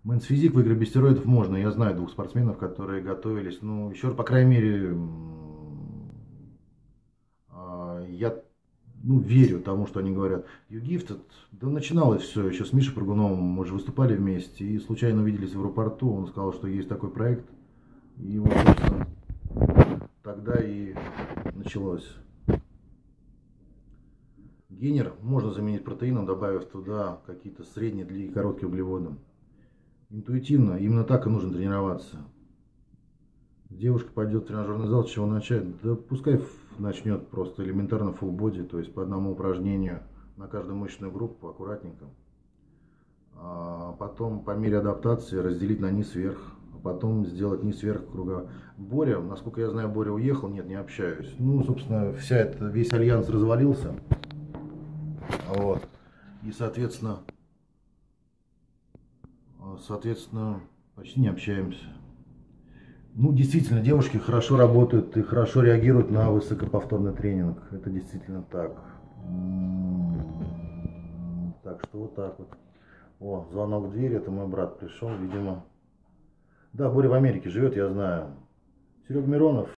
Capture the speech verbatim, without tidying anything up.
Мэнс физик в игры без стероидов можно. Я знаю двух спортсменов, которые готовились. Ну, еще, по крайней мере, м, а, я ну, верю тому, что они говорят. YouGifted, да начиналось все еще с Мишей Прыгуновым. Мы же выступали вместе и случайно увиделись в аэропорту. Он сказал, что есть такой проект. И вот, собственно, тогда и началось. Гейнер можно заменить протеином, добавив туда какие-то средние и короткие углеводы. Интуитивно, именно так и нужно тренироваться. Девушка пойдет в тренажерный зал, с чего начать? Да пускай начнет просто элементарно full body, то есть по одному упражнению на каждую мышечную группу, аккуратненько. А потом по мере адаптации разделить на низ-вверх, а потом сделать низ-вверх круга. Боря, насколько я знаю, Боря уехал, нет, не общаюсь. Ну, собственно, вся эта, весь альянс развалился. Вот. И, соответственно, соответственно, почти не общаемся. Ну, действительно, девушки хорошо работают и хорошо реагируют на высокоповторный тренинг. Это действительно так. Так что вот так вот. О, звонок в дверь, это мой брат пришел, видимо. Да, Боря в Америке живет, я знаю. Серега Миронов,